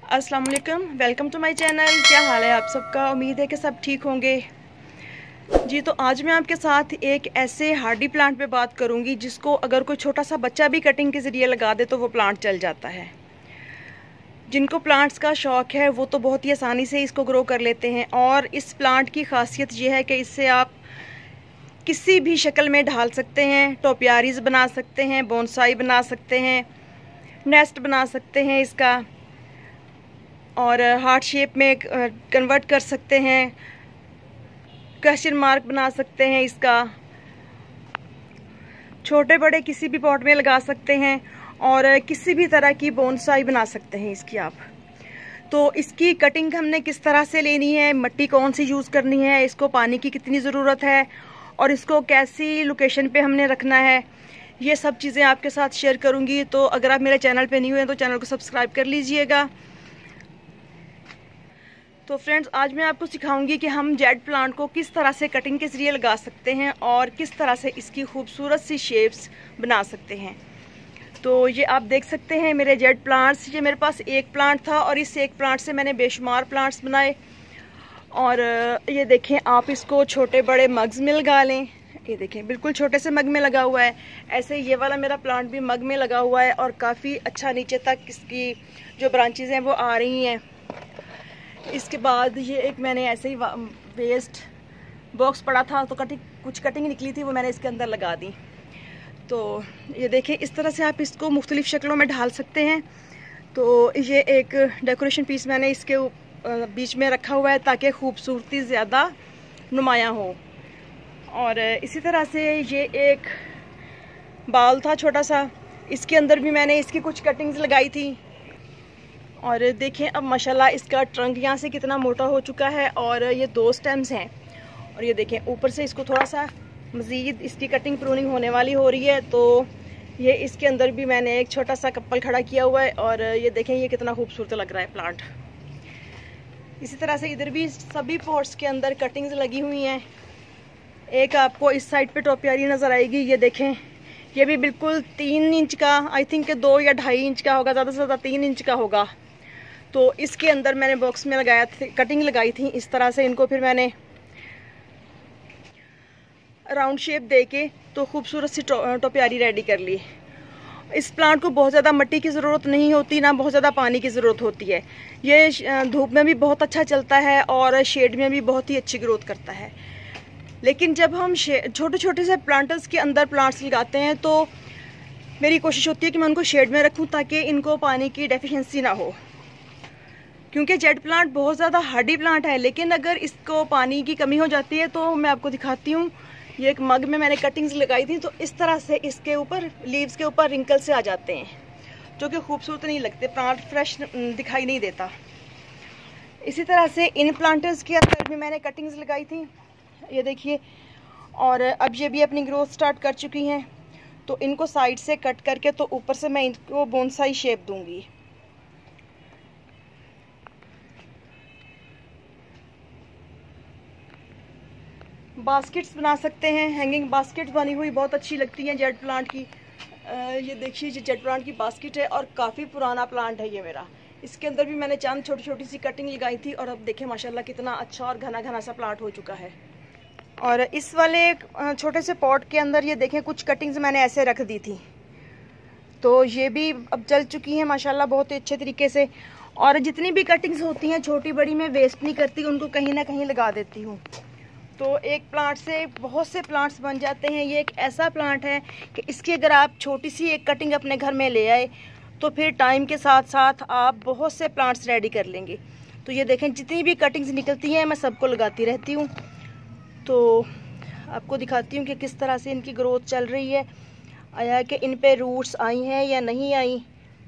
अस्सलाम वालेकुम, welcome to my channel. क्या हाल है आप सबका? उम्मीद है कि सब ठीक होंगे जी। तो आज मैं आपके साथ एक ऐसे हार्डी प्लांट पे बात करूंगी जिसको अगर कोई छोटा सा बच्चा भी कटिंग के ज़रिए लगा दे तो वो प्लांट चल जाता है। जिनको प्लांट्स का शौक़ है वो तो बहुत ही आसानी से इसको ग्रो कर लेते हैं। और इस प्लांट की खासियत ये है कि इससे आप किसी भी शक्ल में ढाल सकते हैं। टोपियारीज बना सकते हैं, बोनसाई बना सकते हैं, नेस्ट बना सकते हैं इसका, और हार्ट शेप में कन्वर्ट कर सकते हैं, क्वेश्चन मार्क बना सकते हैं इसका। छोटे बड़े किसी भी पॉट में लगा सकते हैं और किसी भी तरह की बोनसाई बना सकते हैं इसकी आप। तो इसकी कटिंग हमने किस तरह से लेनी है, मिट्टी कौन सी यूज़ करनी है, इसको पानी की कितनी ज़रूरत है और इसको कैसी लोकेशन पे हमने रखना है, ये सब चीज़ें आपके साथ शेयर करूँगी। तो अगर आप मेरे चैनल पे न्यू हैं तो चैनल को सब्सक्राइब कर लीजिएगा। तो फ्रेंड्स, आज मैं आपको सिखाऊंगी कि हम जेड प्लांट को किस तरह से कटिंग के ज़रिए लगा सकते हैं और किस तरह से इसकी खूबसूरत सी शेप्स बना सकते हैं। तो ये आप देख सकते हैं मेरे जेड प्लांट्स। ये मेरे पास एक प्लांट था और इस एक प्लांट से मैंने बेशुमार प्लांट्स बनाए। और ये देखें, आप इसको छोटे बड़े मग्स में लगा लें। ये देखें, बिल्कुल छोटे से मग में लगा हुआ है। ऐसे ये वाला मेरा प्लांट भी मग में लगा हुआ है और काफ़ी अच्छा नीचे तक इसकी जो ब्रांचेज़ हैं वो आ रही हैं। इसके बाद ये एक मैंने ऐसे ही वेस्ट बॉक्स पड़ा था तो कुछ कटिंग निकली थी, वो मैंने इसके अंदर लगा दी। तो ये देखें, इस तरह से आप इसको मुख्तलिफ शक्लों में ढाल सकते हैं। तो ये एक डेकोरेशन पीस मैंने इसके बीच में रखा हुआ है ताकि खूबसूरती ज़्यादा नुमायाँ हो। और इसी तरह से ये एक बाल था छोटा सा, इसके अंदर भी मैंने इसकी कुछ कटिंग्स लगाई थी। और देखें अब माशाल्लाह इसका ट्रंक यहाँ से कितना मोटा हो चुका है और ये 2 स्टेम्स हैं। और ये देखें, ऊपर से इसको थोड़ा सा मज़ीद इसकी कटिंग प्रूनिंग होने वाली हो रही है। तो ये इसके अंदर भी मैंने एक छोटा सा कप्पल खड़ा किया हुआ है और ये देखें ये कितना खूबसूरत लग रहा है प्लांट। इसी तरह से इधर भी सभी पॉट्स के अंदर कटिंग्स लगी हुई हैं। एक आपको इस साइड पे टोपियारी नज़र आएगी। ये देखें, ये भी बिल्कुल 3 इंच का, आई थिंक के 2 या 2.5 इंच का होगा, ज़्यादा से ज़्यादा 3 इंच का होगा। तो इसके अंदर मैंने बॉक्स में लगाया था, कटिंग लगाई थी इस तरह से। इनको फिर मैंने राउंड शेप दे के तो खूबसूरत सी टोपियारी रेडी कर ली। इस प्लांट को बहुत ज़्यादा मिट्टी की ज़रूरत नहीं होती, ना बहुत ज़्यादा पानी की ज़रूरत होती है। ये धूप में भी बहुत अच्छा चलता है और शेड में भी बहुत ही अच्छी ग्रोथ करता है। लेकिन जब हम छोटे छोटे से प्लांटर्स के अंदर प्लांट्स लगाते हैं तो मेरी कोशिश होती है कि मैं उनको शेड में रखूँ ताकि इनको पानी की डेफिशिएंसी ना हो। क्योंकि जेड प्लांट बहुत ज़्यादा हार्डी प्लांट है, लेकिन अगर इसको पानी की कमी हो जाती है तो मैं आपको दिखाती हूँ। ये एक मग में मैंने कटिंग्स लगाई थी तो इस तरह से इसके ऊपर लीव्स के ऊपर रिंकल से आ जाते हैं जो कि खूबसूरत नहीं लगते, प्लांट फ्रेश दिखाई नहीं देता। इसी तरह से इन प्लांटर्स के अंदर भी मैंने कटिंग्स लगाई थी, ये देखिए। और अब ये भी अपनी ग्रोथ स्टार्ट कर चुकी हैं। तो इनको साइड से कट करके तो ऊपर से मैं इनको बोनसाई शेप दूंगी। बास्केट्स बना सकते हैं, हैंगिंग बास्केट्स बनी हुई बहुत अच्छी लगती हैं जेड प्लांट की। ये देखिए, ये जेड प्लांट की बास्केट है और काफ़ी पुराना प्लांट है ये मेरा। इसके अंदर भी मैंने चंद छोटी छोटी सी कटिंग लगाई थी और अब देखें माशाल्लाह कितना अच्छा और घना घना सा प्लांट हो चुका है। और इस वाले छोटे से पॉट के अंदर ये देखें कुछ कटिंग्स मैंने ऐसे रख दी थी, तो ये भी अब जल चुकी हैं माशाल्लाह बहुत ही अच्छे तरीके से। और जितनी भी कटिंग्स होती हैं छोटी बड़ी मैं वेस्ट नहीं करती, उनको कहीं ना कहीं लगा देती हूँ। तो एक प्लांट से बहुत से प्लांट्स बन जाते हैं। ये एक ऐसा प्लांट है कि इसकी अगर आप छोटी सी एक कटिंग अपने घर में ले आए तो फिर टाइम के साथ साथ आप बहुत से प्लांट्स रेडी कर लेंगे। तो ये देखें, जितनी भी कटिंग्स निकलती हैं मैं सबको लगाती रहती हूँ। तो आपको दिखाती हूँ कि किस तरह से इनकी ग्रोथ चल रही है, आया कि इन पे रूट्स आई हैं या नहीं आई।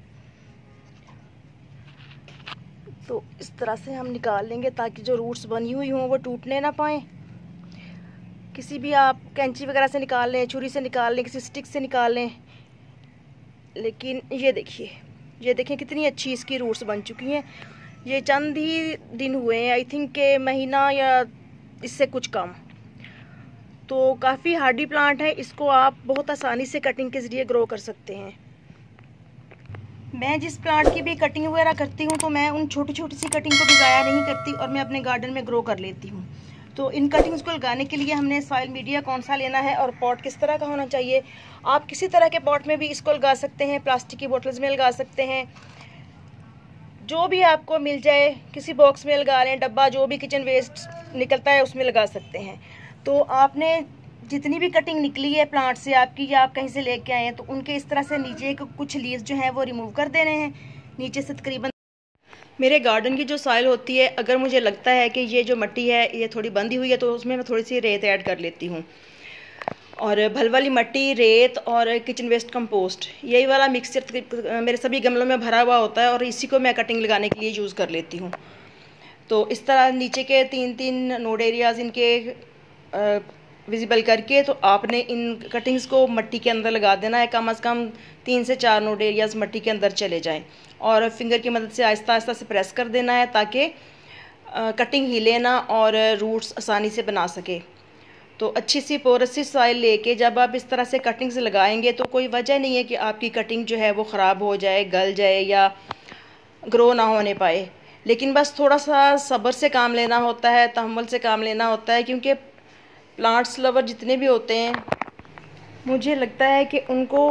तो इस तरह से हम निकाल लेंगे ताकि जो रूट्स बनी हुई हों वो टूटने ना पाएँ। किसी भी आप कैंची वगैरह से निकाल लें, छुरी से निकाल लें, किसी स्टिक से निकाल लें। लेकिन ये देखिए, ये देखें कितनी अच्छी इसकी रूट्स बन चुकी हैं। ये चंद ही दिन हुए हैं, आई थिंक के महीना या इससे कुछ कम। तो काफ़ी हार्डी प्लांट है, इसको आप बहुत आसानी से कटिंग के ज़रिए ग्रो कर सकते हैं। मैं जिस प्लांट की भी कटिंग वगैरह करती हूँ तो मैं उन छोटी छोटी सी कटिंग को भी ज़ाया नहीं करती और मैं अपने गार्डन में ग्रो कर लेती हूँ। तो इन कटिंग्स को लगाने के लिए हमने सॉइल मीडिया कौन सा लेना है और पॉट किस तरह का होना चाहिए। आप किसी तरह के पॉट में भी इसको लगा सकते हैं, प्लास्टिक की बोतल्स में लगा सकते हैं, जो भी आपको मिल जाए, किसी बॉक्स में लगा लें, डब्बा जो भी किचन वेस्ट निकलता है उसमें लगा सकते हैं। तो आपने जितनी भी कटिंग निकली है प्लांट से आपकी या आप कहीं से लेके आए हैं तो उनके इस तरह से नीचे कुछ लीव्स जो हैं वो रिमूव कर देने हैं नीचे से। तकरीबन मेरे गार्डन की जो सॉइल होती है, अगर मुझे लगता है कि ये जो मिट्टी है ये थोड़ी बंधी हुई है तो उसमें मैं थोड़ी सी रेत ऐड कर लेती हूँ। और भल वाली मिट्टी, रेत और किचन वेस्ट कंपोस्ट, यही वाला मिक्सचर मेरे सभी गमलों में भरा हुआ होता है और इसी को मैं कटिंग लगाने के लिए यूज़ कर लेती हूँ। तो इस तरह नीचे के 3-3 नोड एरियाज़ इनके विजिबल करके तो आपने इन कटिंग्स को मिट्टी के अंदर लगा देना है। कम से कम 3 से 4 नोड एरियाज़ मिट्टी के अंदर चले जाएं और फिंगर की मदद से आहिस्ता आहिस्ता से प्रेस कर देना है ताकि कटिंग हिले ना और रूट्स आसानी से बना सके। तो अच्छी सी पोरस सी सॉइल लेके जब आप इस तरह से कटिंग्स लगाएंगे तो कोई वजह नहीं है कि आपकी कटिंग जो है वो ख़राब हो जाए, गल जाए या ग्रो ना होने पाए। लेकिन बस थोड़ा सा सब्र से काम लेना होता है, तहम्मुल से काम लेना होता है, क्योंकि प्लांट्स लवर जितने भी होते हैं मुझे लगता है कि उनको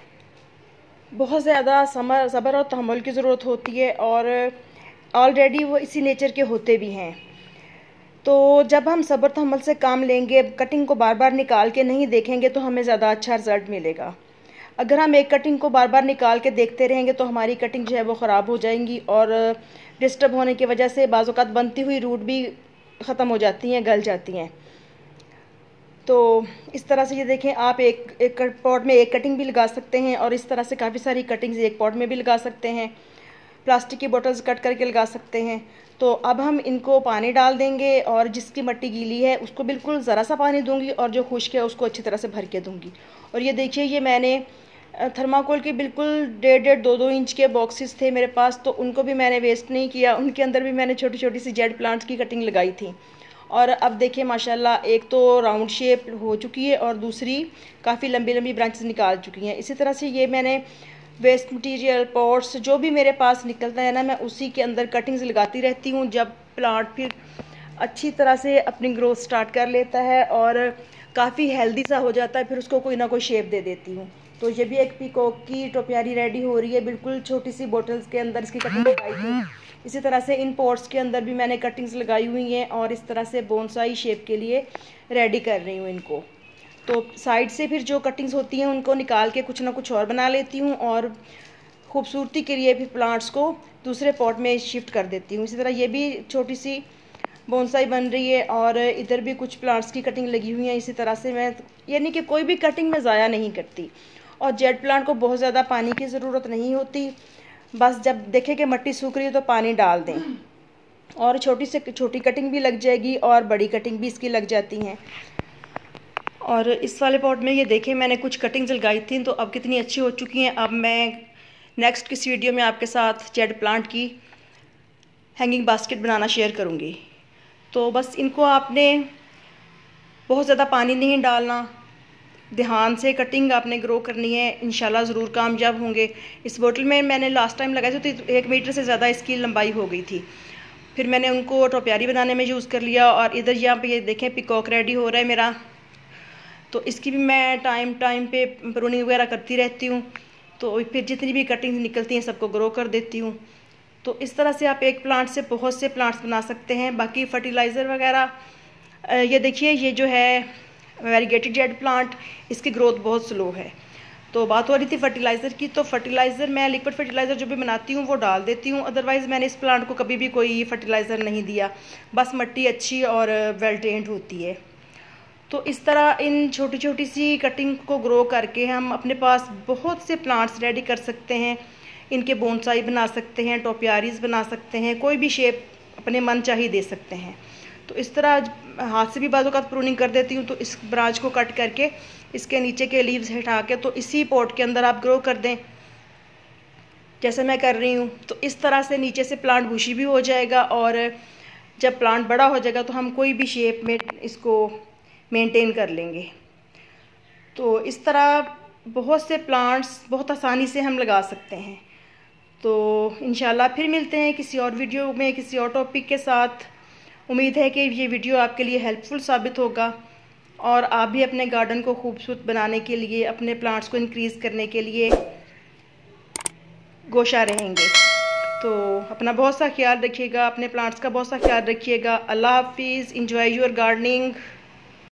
बहुत ज़्यादा सब्र और तहम्मुल की ज़रूरत होती है और ऑलरेडी वो इसी नेचर के होते भी हैं। तो जब हम सब्र तहम्मुल से काम लेंगे, कटिंग को बार बार निकाल के नहीं देखेंगे तो हमें ज़्यादा अच्छा रिज़ल्ट मिलेगा। अगर हम एक कटिंग को बार बार निकाल के देखते रहेंगे तो हमारी कटिंग जो है वो ख़राब हो जाएंगी और डिस्टर्ब होने की वजह से बाज़ औक़ात बनती हुई रूट भी ख़त्म हो जाती हैं, गल जाती हैं। तो इस तरह से ये देखें, आप एक पॉट में एक कटिंग भी लगा सकते हैं और इस तरह से काफ़ी सारी कटिंग्स एक पॉट में भी लगा सकते हैं। प्लास्टिक की बोतल्स कट करके लगा सकते हैं। तो अब हम इनको पानी डाल देंगे और जिसकी मिट्टी गीली है उसको बिल्कुल ज़रा सा पानी दूंगी और जो खुश्क है उसको अच्छी तरह से भर के दूंगी। और ये देखिए, ये मैंने थर्माकोल के बिल्कुल 1.5-2 इंच के बॉक्सेस थे मेरे पास, तो उनको भी मैंने वेस्ट नहीं किया। उनके अंदर भी मैंने छोटी छोटी सी जेड प्लांट्स की कटिंग लगाई थी। और अब देखिए माशाल्लाह, एक तो राउंड शेप हो चुकी है और दूसरी काफ़ी लंबी लंबी ब्रांचेस निकाल चुकी हैं। इसी तरह से ये मैंने वेस्ट मटेरियल, पॉट्स जो भी मेरे पास निकलता है ना, मैं उसी के अंदर कटिंग्स लगाती रहती हूँ। जब प्लांट फिर अच्छी तरह से अपनी ग्रोथ स्टार्ट कर लेता है और काफ़ी हेल्दी सा हो जाता है, फिर उसको कोई ना कोई शेप दे देती हूँ। तो ये भी एक पीकॉक की टोपियारी रेडी हो रही है, बिल्कुल छोटी सी बोटल्स के अंदर इसकी कटिंग लगाई थी। इसी तरह से इन पॉट्स के अंदर भी मैंने कटिंग्स लगाई हुई हैं और इस तरह से बोनसाई शेप के लिए रेडी कर रही हूँ इनको। तो साइड से फिर जो कटिंग्स होती हैं उनको निकाल के कुछ ना कुछ और बना लेती हूँ और खूबसूरती के लिए फिर प्लांट्स को दूसरे पॉट में शिफ्ट कर देती हूँ। इसी तरह ये भी छोटी सी बोनसाई बन रही है और इधर भी कुछ प्लांट्स की कटिंग लगी हुई है। इसी तरह से मैं, यानी कि कोई भी कटिंग मैं ज़ाया नहीं करती। और जेड प्लांट को बहुत ज़्यादा पानी की ज़रूरत नहीं होती, बस जब देखें कि मिट्टी सूख रही है तो पानी डाल दें और छोटी से छोटी कटिंग भी लग जाएगी और बड़ी कटिंग भी इसकी लग जाती हैं। और इस वाले पॉट में ये देखें, मैंने कुछ कटिंग्स लगाई थी तो अब कितनी अच्छी हो चुकी हैं। अब मैं नेक्स्ट किसी वीडियो में आपके साथ जेड प्लांट की हैंगिंग बास्केट बनाना शेयर करूँगी। तो बस इनको आपने बहुत ज़्यादा पानी नहीं डालना, ध्यान से कटिंग आपने ग्रो करनी है, इंशाल्लाह ज़रूर कामयाब होंगे। इस बोतल में मैंने लास्ट टाइम लगाई थी तो 1 मीटर से ज़्यादा इसकी लंबाई हो गई थी। फिर मैंने उनको टोपियारी बनाने में यूज़ कर लिया। और इधर यहाँ पे ये देखें पीकॉक रेडी हो रहा है मेरा, तो इसकी भी मैं टाइम पे प्रूनिंग वगैरह करती रहती हूँ। तो फिर जितनी भी कटिंग निकलती हैं सबको ग्रो कर देती हूँ। तो इस तरह से आप एक प्लांट से बहुत से प्लांट्स बना सकते हैं। बाकी फर्टिलाइज़र वगैरह, ये देखिए, ये जो है वेरीगेटेड जेड प्लांट, इसकी ग्रोथ बहुत स्लो है। तो बात हो रही थी फर्टिलाइज़र की, तो फर्टिलाइज़र मैं लिक्विड फर्टिलाइज़र जो भी बनाती हूँ वो डाल देती हूँ। अदरवाइज़ मैंने इस प्लांट को कभी भी कोई फर्टिलाइज़र नहीं दिया, बस मिट्टी अच्छी और वेल ड्रेन्ड होती है। तो इस तरह इन छोटी छोटी सी कटिंग को ग्रो करके हम अपने पास बहुत से प्लांट्स रेडी कर सकते हैं। इनके बोनसाई बना सकते हैं, टोपियारीज बना सकते हैं, कोई भी शेप अपने मन चाहिए दे सकते हैं। तो इस तरह हाथ से भी बाजू का प्रूनिंग कर देती हूँ। तो इस ब्रांच को कट करके इसके नीचे के लीव्स हटा के तो इसी पॉट के अंदर आप ग्रो कर दें, जैसे मैं कर रही हूँ। तो इस तरह से नीचे से प्लांट बुशी भी हो जाएगा और जब प्लांट बड़ा हो जाएगा तो हम कोई भी शेप में इसको मेंटेन कर लेंगे। तो इस तरह बहुत से प्लांट्स बहुत आसानी से हम लगा सकते हैं। तो इंशाल्लाह फिर मिलते हैं किसी और वीडियो में किसी और टॉपिक के साथ। उम्मीद है कि ये वीडियो आपके लिए हेल्पफुल साबित होगा और आप भी अपने गार्डन को खूबसूरत बनाने के लिए, अपने प्लांट्स को इंक्रीज़ करने के लिए गोशा रहेंगे। तो अपना बहुत सा ख्याल रखिएगा, अपने प्लांट्स का बहुत सा ख्याल रखिएगा। अल्लाह हाफिज़। Enjoy your gardening.